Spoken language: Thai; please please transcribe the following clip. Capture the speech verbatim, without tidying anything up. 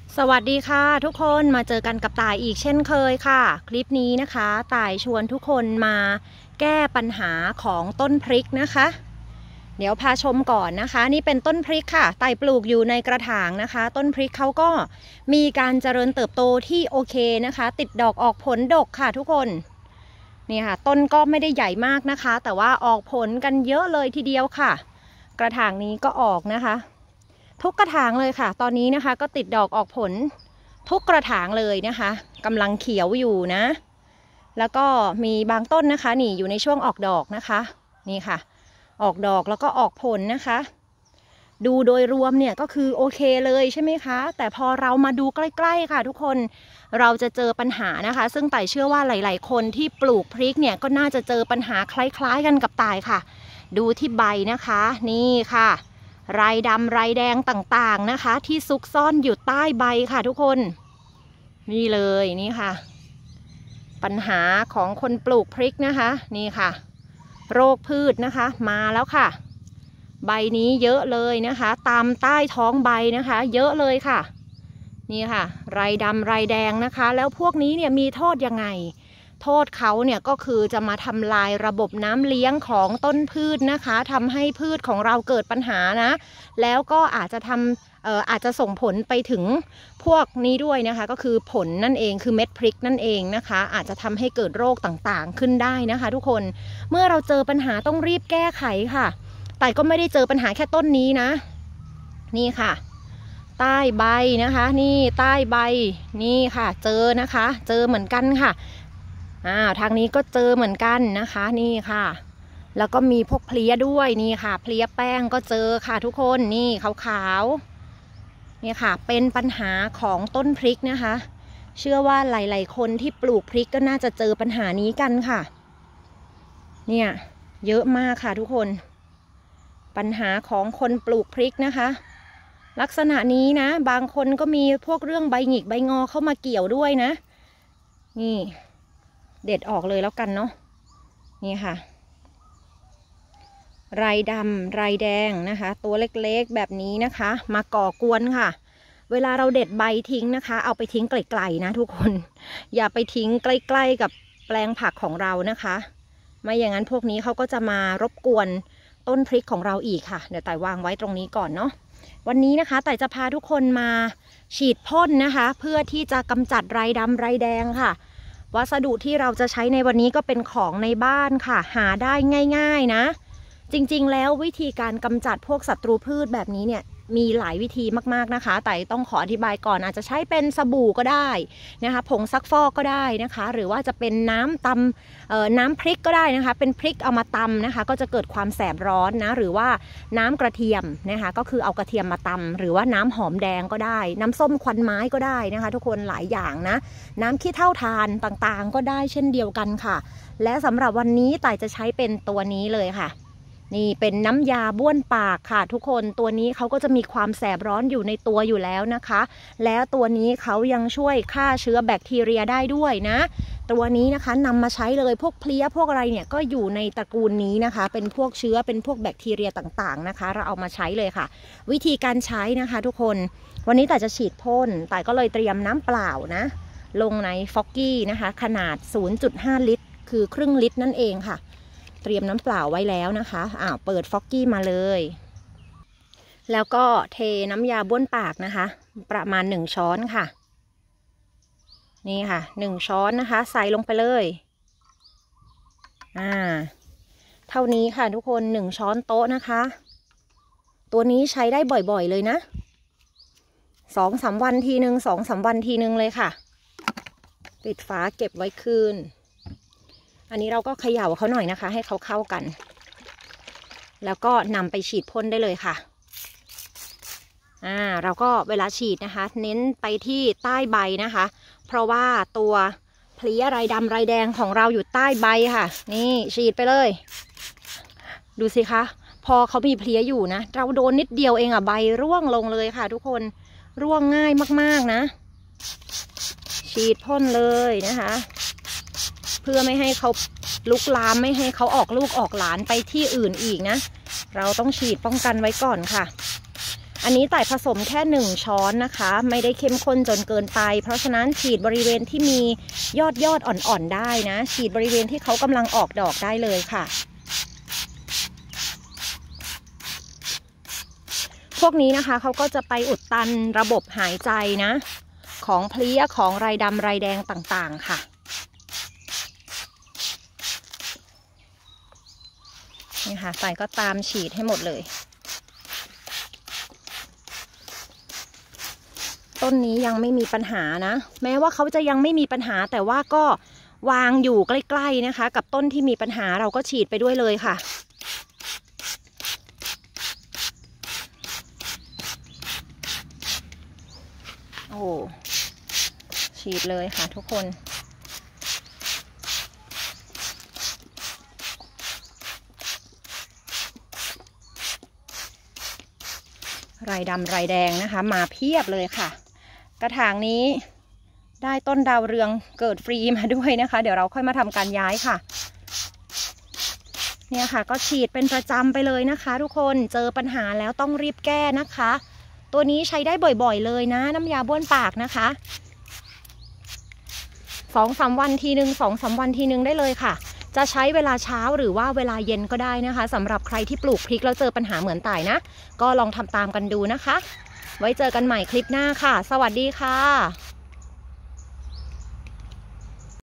สวัสดีค่ะทุกคนมาเจอกันกับต่ายอีกเช่นเคยค่ะคลิปนี้นะคะต่ายชวนทุกคนมาแก้ปัญหาของต้นพริกนะคะเดี๋ยวพาชมก่อนนะคะนี่เป็นต้นพริกค่ะต่ายปลูกอยู่ในกระถางนะคะต้นพริกเขาก็มีการเจริญเติบโตที่โอเคนะคะติดดอกออกผลดกค่ะทุกคนนี่ค่ะต้นก็ไม่ได้ใหญ่มากนะคะแต่ว่าออกผลกันเยอะเลยทีเดียวค่ะกระถางนี้ก็ออกนะคะทุกกระถางเลยค่ะตอนนี้นะคะก็ติดดอกออกผลทุกกระถางเลยนะคะกำลังเขียวอยู่นะแล้วก็มีบางต้นนะคะนี่อยู่ในช่วงออกดอกนะคะนี่ค่ะออกดอกแล้วก็ออกผลนะคะดูโดยรวมเนี่ยก็คือโอเคเลยใช่ไหมคะแต่พอเรามาดูใกล้ๆค่ะทุกคนเราจะเจอปัญหานะคะซึ่งต่ายเชื่อว่าหลายๆคนที่ปลูกพริกเนี่ยก็น่าจะเจอปัญหาคล้ายๆกันกับต่ายค่ะดูที่ใบนะคะนี่ค่ะลายดำลายแดงต่างๆนะคะที่ซุกซ่อนอยู่ใต้ใบค่ะทุกคนนี่เลยนี่ค่ะปัญหาของคนปลูกพริกนะคะนี่ค่ะโรคพืชนะคะมาแล้วค่ะใบนี้เยอะเลยนะคะตามใต้ท้องใบนะคะเยอะเลยค่ะนี่ค่ะลายดำลายแดงนะคะแล้วพวกนี้เนี่ยมีโทษยังไงโทษเขาเนี่ยก็คือจะมาทำลายระบบน้ำเลี้ยงของต้นพืชนะคะทำให้พืชของเราเกิดปัญหานะแล้วก็อาจจะทำเอ่ออาจจะส่งผลไปถึงพวกนี้ด้วยนะคะก็คือผลนั่นเองคือเม็ดพริกนั่นเองนะคะอาจจะทำให้เกิดโรคต่างๆขึ้นได้นะคะทุกคนเมื่อเราเจอปัญหาต้องรีบแก้ไขค่ะแต่ก็ไม่ได้เจอปัญหาแค่ต้นนี้นะนี่ค่ะใต้ใบนะคะนี่ใต้ใบนี่ค่ะเจอนะคะเจอเหมือนกันค่ะอ่าทางนี้ก็เจอเหมือนกันนะคะนี่ค่ะแล้วก็มีพวกเพลี้ยด้วยนี่ค่ะเพลี้ยแป้งก็เจอค่ะทุกคนนี่ขาวๆนี่ค่ะเป็นปัญหาของต้นพริกนะคะเชื่อว่าหลายๆคนที่ปลูกพริกก็น่าจะเจอปัญหานี้กันค่ะเนี่ยเยอะมากค่ะทุกคนปัญหาของคนปลูกพริกนะคะลักษณะนี้นะบางคนก็มีพวกเรื่องใบหงิกใบงอเข้ามาเกี่ยวด้วยนะนี่เด็ดออกเลยแล้วกันเนาะนี่ค่ะลายดำลายแดงนะคะตัวเล็กๆแบบนี้นะคะมาก่อกวนค่ะเวลาเราเด็ดใบทิ้งนะคะเอาไปทิ้งไกลๆนะทุกคนอย่าไปทิ้งใกล้ๆกับแปลงผักของเรานะคะไม่อย่างนั้นพวกนี้เขาก็จะมารบกวนต้นพริกของเราอีกค่ะเดี๋ยวต่ายวางไว้ตรงนี้ก่อนเนาะวันนี้นะคะต่ายจะพาทุกคนมาฉีดพ่นนะคะเพื่อที่จะกำจัดลายดำลายแดงค่ะวัสดุที่เราจะใช้ในวันนี้ก็เป็นของในบ้านค่ะหาได้ง่ายๆนะจริงๆแล้ววิธีการกำจัดพวกศัตรูพืชแบบนี้เนี่ยมีหลายวิธีมากๆนะคะแต่ต้องขออธิบายก่อนอาจจะใช้เป็นสบู่ก็ได้นะคะผงซักฟอกก็ได้นะคะหรือว่าจะเป็นน้ำตำเอ่อน้ำพริกก็ได้นะคะเป็นพริกเอามาตำนะคะก็จะเกิดความแสบร้อนนะหรือว่าน้ำกระเทียมนะคะก็คือเอากระเทียมมาตำหรือว่าน้ำหอมแดงก็ได้น้ำส้มควันไม้ก็ได้นะคะทุกคนหลายอย่างนะน้ำขี้เถ้าทานต่างๆก็ได้เช่นเดียวกันค่ะและสำหรับวันนี้ต่ายจะใช้เป็นตัวนี้เลยค่ะนี่เป็นน้ำยาบ้วนปากค่ะทุกคนตัวนี้เขาก็จะมีความแสบร้อนอยู่ในตัวอยู่แล้วนะคะแล้วตัวนี้เขายังช่วยฆ่าเชื้อแบคทีเรียได้ด้วยนะตัวนี้นะคะนำมาใช้เลยพวกเพลี้ยพวกอะไรเนี่ยก็อยู่ในตระกูลนี้นะคะเป็นพวกเชื้อเป็นพวกแบคทีเรียต่างๆนะคะเราเอามาใช้เลยค่ะวิธีการใช้นะคะทุกคนวันนี้แต่จะฉีดพ่นแต่ก็เลยเตรียมน้ำเปล่านะลงในฟอกกี้นะคะขนาด ศูนย์จุดห้า ลิตรคือครึ่งลิตรนั่นเองค่ะเตรียมน้ำเปล่าไว้แล้วนะคะอ่าเปิดฟอกกี้มาเลยแล้วก็เทน้ำยาบ้วนปากนะคะประมาณหนึ่งช้อนค่ะนี่ค่ะหนึ่งช้อนนะคะใส่ลงไปเลยอ่าเท่านี้ค่ะทุกคนหนึ่งช้อนโต๊ะนะคะตัวนี้ใช้ได้บ่อยๆเลยนะสองสามวันทีหนึ่งสองสามวันทีหนึ่งเลยค่ะปิดฝาเก็บไว้คืนอันนี้เราก็เขย่าเขาหน่อยนะคะให้เขาเข้ากันแล้วก็นำไปฉีดพ่นได้เลยค่ะอ่าเราก็เวลาฉีดนะคะเน้นไปที่ใต้ใบนะคะเพราะว่าตัวเพลี้ยลายดำลายแดงของเราอยู่ใต้ใบค่ะนี่ฉีดไปเลยดูสิคะพอเขามีเพลี้ยอยู่นะเราโดนนิดเดียวเองอ่ะใบร่วงลงเลยค่ะทุกคนร่วงง่ายมากๆนะฉีดพ่นเลยนะคะเพื่อไม่ให้เขาลุกลามไม่ให้เขาออกลูกออกหลานไปที่อื่นอีกนะเราต้องฉีดป้องกันไว้ก่อนค่ะอันนี้ต่ายผสมแค่หนึ่งช้อนนะคะไม่ได้เข้มข้นจนเกินไปเพราะฉะนั้นฉีดบริเวณที่มียอดยอดอ่อนๆได้นะฉีดบริเวณที่เขากำลังออกดอกได้เลยค่ะพวกนี้นะคะเขาก็จะไปอุดตันระบบหายใจนะของเพลี้ยของไรดำไรแดงต่างๆค่ะนี่ค่ะใส่ก็ตามฉีดให้หมดเลยต้นนี้ยังไม่มีปัญหานะแม้ว่าเขาจะยังไม่มีปัญหาแต่ว่าก็วางอยู่ใกล้ๆนะคะกับต้นที่มีปัญหาเราก็ฉีดไปด้วยเลยค่ะโอ้ฉีดเลยค่ะทุกคนไรดำไรแดงนะคะมาเพียบเลยค่ะกระถางนี้ได้ต้นดาวเรืองเกิดฟรีมาด้วยนะคะเดี๋ยวเราค่อยมาทำการย้ายค่ะเนี่ยค่ะก็ฉีดเป็นประจำไปเลยนะคะทุกคนเจอปัญหาแล้วต้องรีบแก้นะคะตัวนี้ใช้ได้บ่อยๆเลยนะน้ำยาบ้วนปากนะคะสองสามวันทีนึงสองสามวันทีนึงได้เลยค่ะจะใช้เวลาเช้าหรือว่าเวลาเย็นก็ได้นะคะสำหรับใครที่ปลูกพริกแล้วเจอปัญหาเหมือนต่ายนะก็ลองทำตามกันดูนะคะไว้เจอกันใหม่คลิปหน้าค่ะสวัสดีค่ะ